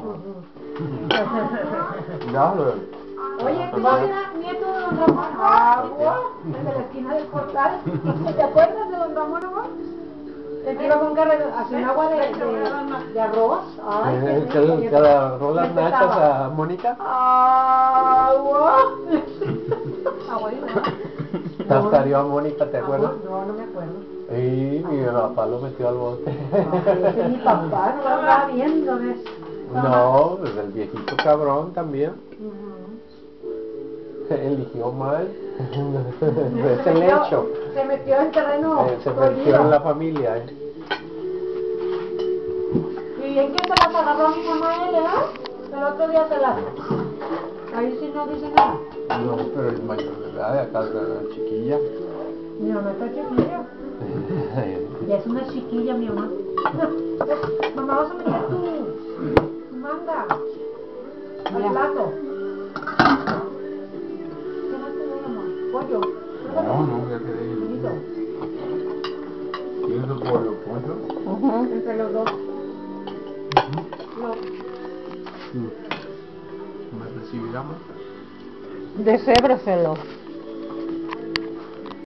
Ya, Oye, ¿tú eras nieto de don Ramón? Ah, el de la esquina del portal. ¿Te acuerdas de don Ramón, amor? El que iba con carrera, hacía un agua de arroz. Ay, que le agarró las nachas a Mónica. Agua. Agua de nada. Tascarió a Mónica, ¿te acuerdas? No, no me acuerdo. Y mi papá lo metió al bote. Ese es mi papá, no lo andaba viendo, ¿ves? No, pues el viejito cabrón también. Eligió mal. Es el hecho. Se metió en terreno. Se metió en la familia. Y bien que se las agarró mi mamá a él, ¿verdad? El otro día se las... Ahí sí no dice nada. No, pero es mayor de edad, acá es la chiquilla. Mi mamá está chiquilla. Ya es una chiquilla mi mamá. Mamá, vas a meter tu manga al plato. ¿Qué más te doy, amor? Pollo. No, ya quedé. ¿Quieres el pollo, pollo? Entre los dos. ¿Me recibirá más? Deshébraselo.